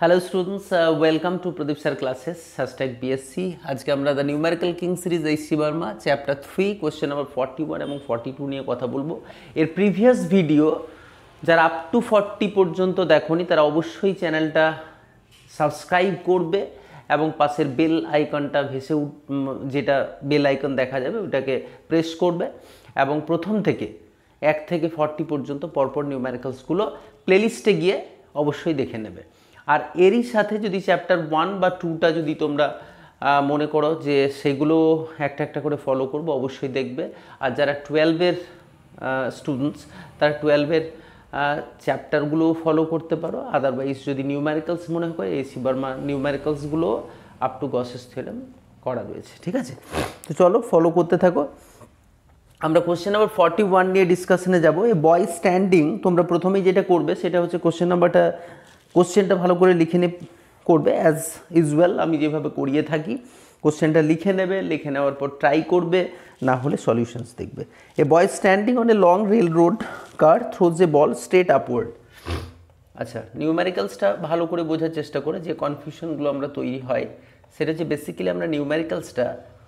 Hello students, welcome to Pradeep sir classes #BSc। আজকে আমরা the numerical king series HC Verma chapter 3 question number 41 এবং 42 নিয়ে কথা বলবো। এর প্রিভিয়াস ভিডিও যারা আপ টু 40 পর্যন্ত দেখোনি তারা অবশ্যই চ্যানেলটা সাবস্ক্রাইব করবে এবং পাশের বেল আইকনটা যেটা বেল আইকন দেখা যাবে ওটাকে প্রেস করবে এবং প্রথম থেকে 1 থেকে 40 পর্যন্ত পরপর নিউমেরিক্যালসগুলো প্লেলিস্টে গিয়ে অবশ্যই দেখে নেবে। আর এরই সাথে যদি চ্যাপ্টার 1 বা 2টা যদি তোমরা মনে করো যে সেগুলো একটা একটা করে ফলো করবো অবশ্যই দেখবে। আর যারা 12-এর স্টুডেন্টস তারা 12-এর চ্যাপ্টারগুলোও ফলো করতে পারো। আদারওয়াইজ যদি নিউমেরিক্যালস মনে হয় এইচসি বর্মা নিউমেরিক্যালসগুলো আপ টু গসেস থিওরেম করা রয়েছে, ঠিক আছে? তো চলো ফলো করতে থাকো। আমরা কোশ্চেন নাম্বার 41 নিয়ে ডিসকাশনে যাব। এই বয় স্ট্যান্ডিং তোমরা প্রথমেই যেটা করবে সেটা হচ্ছে কোশ্চেনটা ভালো করে লিখে করবে অ্যাজ ইউজুয়াল আমি যেভাবে করিয়ে থাকি। কোশ্চেনটা লিখে নেবে, লিখে নেওয়ার পর ট্রাই করবে, না হলে সলিউশনস দেখবে। A boy standing on a long rail road car throws a ball straight upward. আচ্ছা, নিউমেরিক্যালসটা ভালো করে বোঝার চেষ্টা করে যে কনফিউশনগুলো আমরা তৈরি হয় সেটা হচ্ছে বেসিক্যালি আমরা নিউমেরিক্যালসটা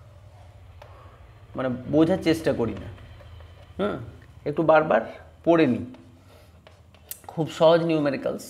মানে বোঝার চেষ্টা করি না, একটু বারবার পড়ে নিই। খুব সহজ নিউমেরিক্যালস,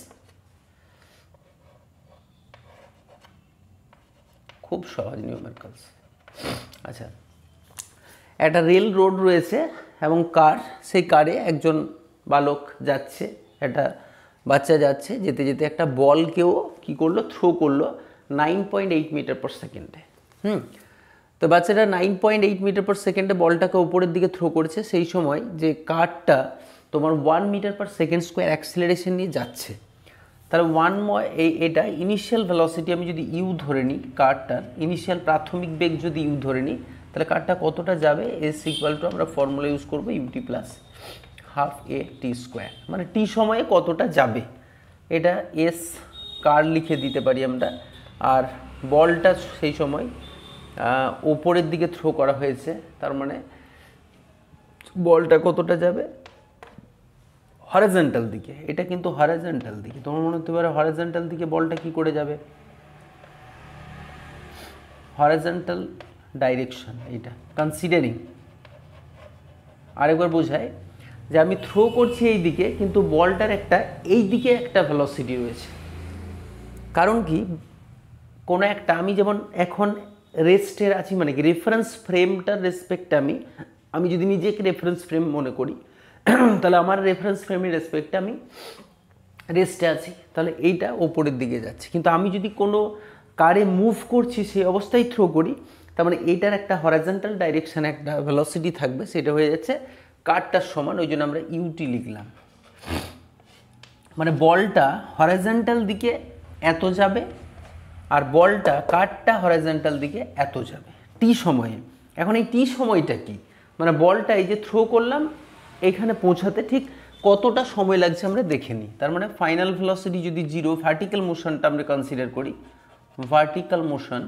খুব সহজ নিউমেরিক্যালস। আচ্ছা, একটা রেল রোড রয়েছে এবং সেই কারে একজন বালক যাচ্ছে, একটা বাচ্চা যাচ্ছে, যেতে যেতে একটা বলকেও কী করলো, থ্রো করলো 9.8 মিটার পার সেকেন্ডে। তো বাচ্চাটা 9.8 মিটার পার সেকেন্ডে বলটাকে উপরের দিকে থ্রো করেছে। সেই সময় যে কারটা তোমার 1 metre per second square acceleration নিয়ে যাচ্ছে, তাহলে এটা ইনিশিয়াল ভেলোসিটি আমি যদি ইউ ধরে নিই, কারটার ইনিশিয়াল প্রাথমিক বেগ যদি ইউ ধরে নিই, তাহলে কারটা কতটা যাবে, এস ইকুয়াল টু আমরা ফর্মুলা ইউজ করবো u t plus half a t square, মানে টি সময়ে কতটা যাবে এটা এস কার লিখে দিতে পারি আমরা। আর বলটা সেই সময় ওপরের দিকে থ্রো করা হয়েছে, তার মানে বলটা কতটা যাবে হরিজন্টাল দিকে। এটা কিন্তু হরিজন্টাল দিকে। তোমার মনে হতে পারে হরিজন্টাল দিকে বলটা কি করে যাবে, হরিজন্টাল ডাইরেকশন এটা কনসিডারিং। আরেকবার বোঝায় যে আমি থ্রো করছি এই দিকে, কিন্তু বলটার এই দিকে একটা ভেলোসিটি রয়েছে। কারণ কি, কোনো একটা আমি যেমন এখন রেস্টের আছি, মানে কি রেফারেন্স ফ্রেমটার রেসপেক্টে আমি যদি নিজেকে রেফারেন্স ফ্রেম মনে করি, তাহলে আমার রেফারেন্স ফ্রেমের রেসপেক্টে আমি রেস্টে আছি, তাহলে এইটা ওপরের দিকে যাচ্ছে। কিন্তু আমি যদি কোনো কারে মুভ করছি সেই অবস্থায় থ্রো করি, তার মানে এইটার একটা হরিজন্টাল ডাইরেকশানে একটা ভেলোসিটি থাকবে, সেটা হয়ে যাচ্ছে কারটার সমান। ওই জন্য আমরা ইউটি লিখলাম। মানে বলটা হরিজন্টাল দিকে এত যাবে আর কারটা হরিজন্টাল দিকে এত যাবে টি সময়ে। এখন এই টি সময়টা কি, মানে বলটা এই যে থ্রো করলাম এইখানে পৌঁছাতে ঠিক কতটা সময় লাগছে আমরা দেখে নিই। তার মানে ফাইনাল ভেলোসিটি যদি 0, ভার্টিক্যাল মোশনটা আমরা কনসিডার করি, ভার্টিক্যাল মোশন,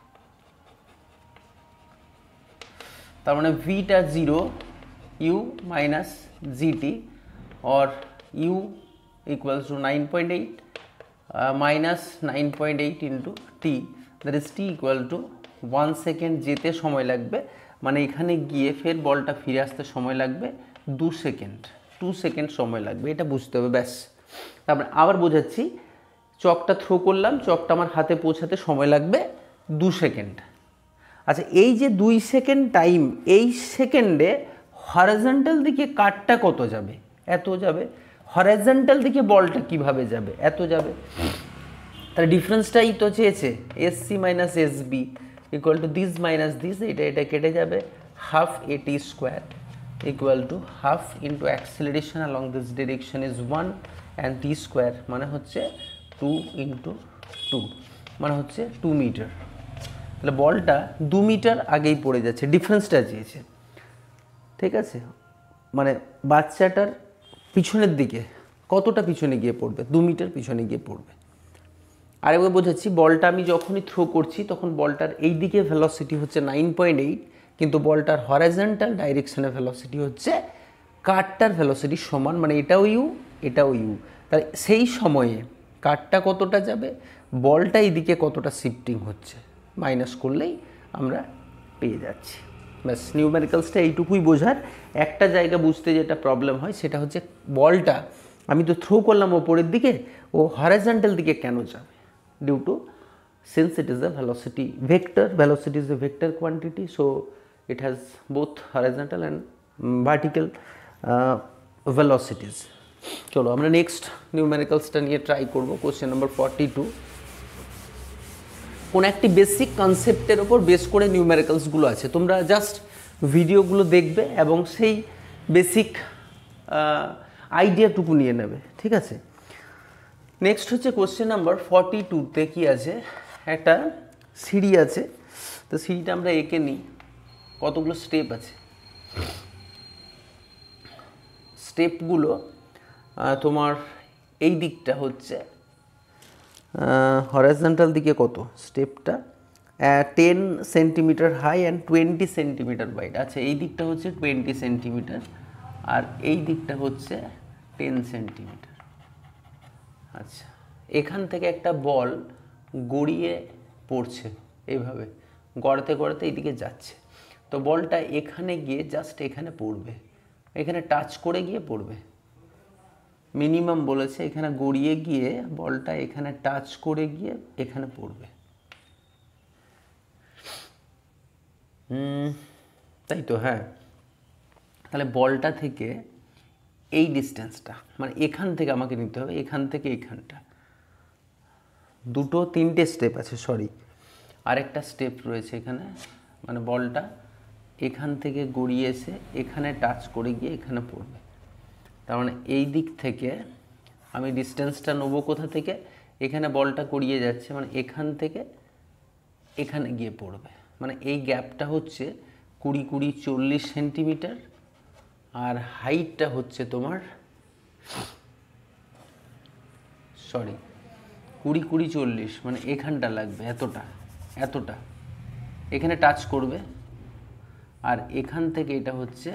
তার মানে ভিটা 0 u minus g t or u equals to 9.8 minus 9.8 into t, that is t equal to 1 second যেতে সময় লাগবে, মানে এখানে গিয়ে ফের বলটা ফিরে আসতে সময় লাগবে 2 সেকেন্ড সময় লাগবে। এটা বুঝতে হবে, ব্যাস। তারপরে আবার বোঝাচ্ছি, চকটা থ্রো করলাম, চকটা আমার হাতে পৌঁছাতে সময় লাগবে 2 সেকেন্ড। আচ্ছা, এই যে 2 সেকেন্ড টাইম, এই সেকেন্ডে হরিজন্টাল দিকে কারটা কত যাবে, এত যাবে। হরিজন্টাল দিকে বলটা কিভাবে যাবে, এত যাবে। তাহলে ডিফারেন্সটাই তো চেয়েছে, S C minus S B equal to this minus this, এটা কেটে যাবে, half a t square equal to half into acceleration along this direction is 1 and t square মানে হচ্ছে 2 ইন্টু 2 মানে হচ্ছে 2 মিটার। তাহলে বলটা 2 মিটার আগেই পড়ে যাচ্ছে, ডিফারেন্সটা চেয়েছে, ঠিক আছে? মানে বাচ্চাটার পিছনের দিকে কতটা পিছনে গিয়ে পড়বে, 2 মিটার পিছনে গিয়ে পড়বে। আরেকবার বোঝাচ্ছি, বলটা আমি যখনই থ্রো করছি তখন বলটার এই দিকে ভেলোসিটি হচ্ছে 9.8, কিন্তু বলটার হরিজন্টাল ডাইরেকশনে ভেলোসিটি হচ্ছে কারটার ভেলোসিটির সমান, মানে এটাও ইউ এটাও ইউ। তাহলে সেই সময়ে কারটা কতটা যাবে, বলটা এইদিকে কতটা শিফটিং হচ্ছে, মাইনাস করলেই আমরা পেয়ে যাচ্ছি। ব্যাস, নিউমেরিক্যালসটা এইটুকুই বোঝার। একটা জায়গা বুঝতে যেটা প্রবলেম হয় সেটা হচ্ছে বলটা আমি তো থ্রো করলাম ওপরের দিকে, ও হরাইজন্টাল দিকে কেন যাবে, due to since it is a velocity vector, velocity is a vector quantity, so it has both horizontal and vertical velocities. চলো আমরা নেক্সট নিউমেরিক্যালসটা নিয়ে ট্রাই করব। কোশ্চেন নাম্বার 42, কোন একটি বেসিক কনসেপ্টের ওপর বেস করে নিউমেরিক্যালসগুলো আছে, তোমরা জাস্ট ভিডিওগুলো দেখবে এবং সেই বেসিক আইডিয়াটুকু নিয়ে নেবে, ঠিক আছে। নেক্সট হচ্ছে কোশ্চেন নাম্বার 42তে কি আছে, একটা সিঁড়ি আছে, তো সিঁড়িটা আমরা এঁকে নিই। কতগুলো স্টেপ আছে, স্টেপগুলো তোমার এই দিকটা হচ্ছে হরাইজন্টাল দিকে কত স্টেপটা 10 centimetre high and 20 centimetre wide. আচ্ছা, এই দিকটা হচ্ছে 20 সেন্টিমিটার আর এই দিকটা হচ্ছে 10 সেন্টিমিটার। আচ্ছা, এখান থেকে একটা বল গড়িয়ে পড়ছে, এইভাবে গড়তে গড়তে এইদিকে যাচ্ছে, তো বলটা এখানে গিয়ে জাস্ট এখানে পড়বে, এখানে টাচ করে গিয়ে পড়বে। মিনিমাম বলেছে এখানে গড়িয়ে গিয়ে বলটা এখানে টাচ করে গিয়ে এখানে পড়বে, তাই তো? হ্যাঁ, তাহলে বলটা থেকে এই ডিস্টেন্সটা মানে এখান থেকে আমাকে নিতে হবে, এখান থেকে এখানটা দুটো তিনটে স্টেপ আছে, সরি আরেকটা স্টেপ রয়েছে এখানে, মানে বলটা এখান থেকে গড়িয়ে এসে এখানে টাচ করে গিয়ে এখানে পড়বে। তার মানে এই দিক থেকে আমি ডিস্টেন্সটা নেবো কোথা থেকে, এখানে বলটা গড়িয়ে যাচ্ছে মানে এখান থেকে এখানে গিয়ে পড়বে, মানে এই গ্যাপটা হচ্ছে 20-40 সেন্টিমিটার আর হাইটটা হচ্ছে তোমার 20-40 মানে এখানটা লাগবে এতটা এতটা, এখানে টাচ করবে আর এখান থেকে এটা হচ্ছে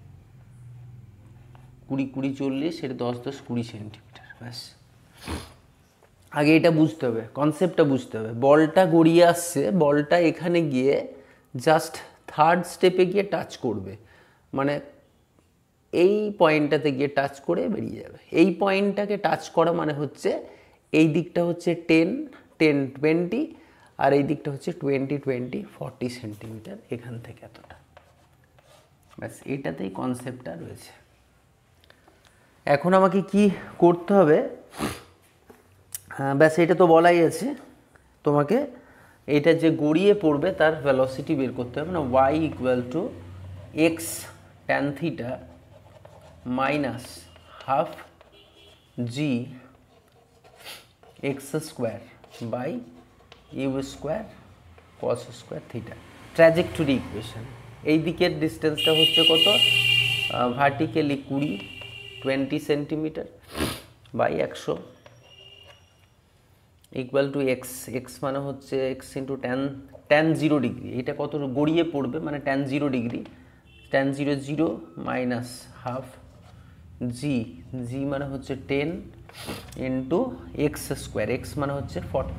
20-40, এটা 10-20 সেন্টিমিটার। ব্যাস, আগে এটা বুঝতে হবে, কনসেপ্টটা বুঝতে হবে। বলটা গড়িয়ে আসছে, বলটা এখানে গিয়ে জাস্ট থার্ড স্টেপে গিয়ে টাচ করবে, মানে এই পয়েন্টটাতে গিয়ে টাচ করে বেরিয়ে যাবে। এই পয়েন্টটাকে টাচ করা মানে হচ্ছে এই দিকটা হচ্ছে 10-20 আর এই দিকটা হচ্ছে 20-40 সেন্টিমিটার, এখান থেকে এতটা। ব্যাস, এটাতেই কনসেপ্টটা রয়েছে। এখন আমাকে কি করতে হবে, ব্যাস এটা তো বলাই আছে, তোমাকে এটা যে গড়িয়ে পড়বে তার ভেলোসিটি বের করতে হবে না। y = x tan theta minus half g x square by u square cos square theta, trajectory equation. এই দিকের ডিস্টেন্সটা হচ্ছে কত, vertically 20 centimetre by 100 equal to x, x মানে হচ্ছে এক্স ইন্টু tan 0 ডিগ্রি, এটা কত গড়িয়ে পড়বে মানে tan 0 degree, tan 0 minus half g, g মানে হচ্ছে 10 ইন্টু এক্স স্কোয়ার, এক্স মানে হচ্ছে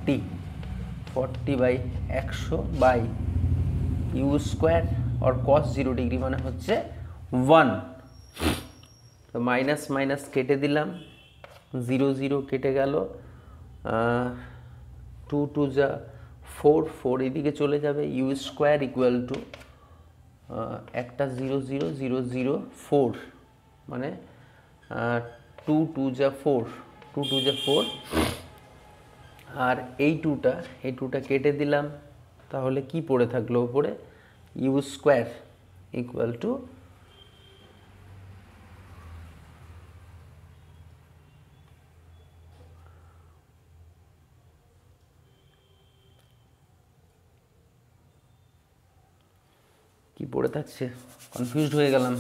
40 বাই 100 বাই ইউ স্কোয়ার আর cos 0 ডিগ্রি মানে হচ্ছে 1। তো মাইনাস মাইনাস কেটে দিলাম, 0 কেটে গেল, 2 যা 4 এদিকে চলে যাবে, ইউ স্কোয়ার ইকুয়াল টু একটা 0 4 মানে 2 যা 4 আর এই টুটা কেটে দিলাম, তাহলে কি পড়ে থাকলো উপরে, ইউ স্কোয়ার ইকুয়াল টু কি পড়ে থাকছে, কনফিউজড হয়ে গেলাম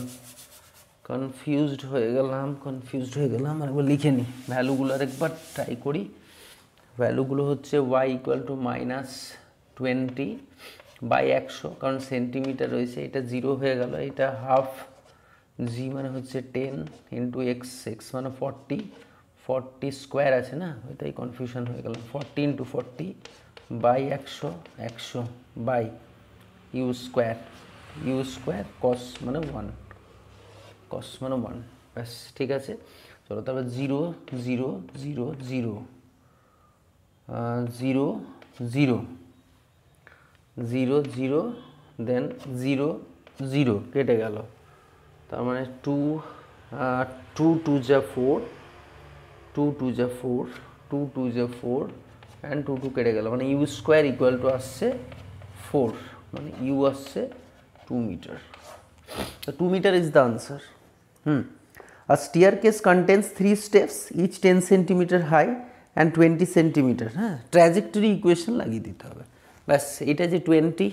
আরেকবার লিখে নিই ভ্যালুগুলো, আরেকবার ট্রাই করি। ভ্যালুগুলো হচ্ছে y = -20 বাই 100, কারণ সেন্টিমিটার রয়েছে, এটা 0 হয়ে গেল, এটা হাফ, জি মানে হচ্ছে 10 ইন্টু এক্স, এক্স মানে 40 স্কোয়ার আছে না, ওইটাই কনফিউশন হয়ে গেল। 40 into 40 by 100, 100 by you square cos মানে 1, কস মানে 1, ব্যাস ঠিক আছে। চলো তারপর 0 0 0 0 0 0 0 0 দেন 0 0 কেটে গেল, তার মানে 2 2 যা 4, 2 2 যা 4, 2 2 যা 4 অ্যান্ড 2 2 কেটে গেল, মানে ইউ স্কোয়ার ইকুয়াল টু আসছে 4, মানে ইউ আসছে 2 মিটার। তো 2 metre is the answer. A staircase contains 3 steps, each 10 centimeter high and 20 centimeter। হ্যাঁ, ট্র্যাজেক্টরি ইকুয়েশন লাগিয়ে দিতে হবে, ব্যাস। এটা যে 20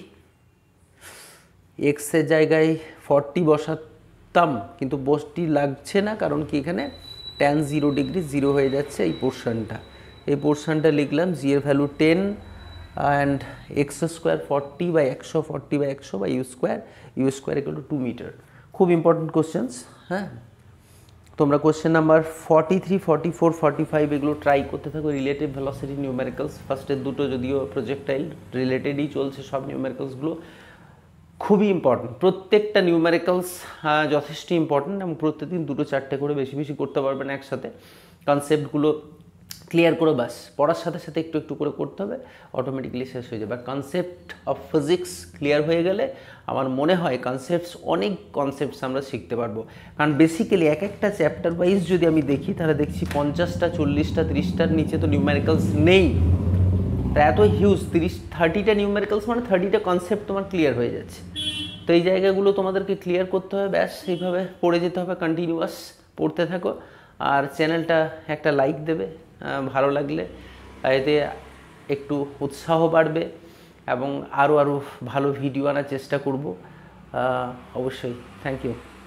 এক্সের জায়গায় 40 বসাতাম, কিন্তু বসটি লাগছে না, কারণ কি এখানে tan 0 ডিগ্রি 0 হয়ে যাচ্ছে এই পোর্শনটা লিখলাম। জি এর value 10 and X square 40 by 100, 40 by 100 by you square equal to 2 metre. খুব ইম্পর্টেন্ট কোশ্চেন্স। হ্যাঁ, তোমরা কোশ্চেন নাম্বার 43, 44, 45 এগুলো ট্রাই করতে থাকো। রিলেটিভ ভেলোসিটি নিউমেরিক্যালস, ফার্স্টের দুটো যদিও প্রজেক্টাইল রিলেটেডই চলছে, সব নিউমেরিক্যালসগুলো খুবই ইম্পর্টেন্ট। প্রত্যেকটা নিউমেরিক্যালস যথেষ্ট ইম্পর্টেন্ট, এবং প্রত্যেকদিন 2-4টে করে বেশি বেশি করতে পারবেন একসাথে। কনসেপ্টগুলো ক্লিয়ার করে বাস, পড়ার সাথে সাথে একটু একটু করে করতে হবে, অটোমেটিক্যালি শেষ হয়ে যাবে। আর কনসেপ্ট অফ ফিজিক্স ক্লিয়ার হয়ে গেলে আমার মনে হয় অনেক কনসেপ্টস আমরা শিখতে পারবো। কারণ বেসিক্যালি এক একটা চ্যাপ্টার ওয়াইজ যদি আমি দেখি, তাহলে দেখছি 50টা 40টা 30টার নিচে তো নিউমেরিক্যালস নেই। তা এত হিউজ 30টা নিউমেরিক্যালস মানে 30টা কনসেপ্ট তোমার ক্লিয়ার হয়ে যাচ্ছে। তো এই জায়গাগুলো তোমাদেরকে ক্লিয়ার করতে হবে, ব্যাস এইভাবে পড়ে যেতে হবে, কন্টিনিউয়াস পড়তে থাকো। আর চ্যানেলটা একটা লাইক দেবে ভালো লাগলে, এতে একটু উৎসাহ বাড়বে এবং আরও ভালো ভিডিও আনার চেষ্টা করব অবশ্যই। Thank you.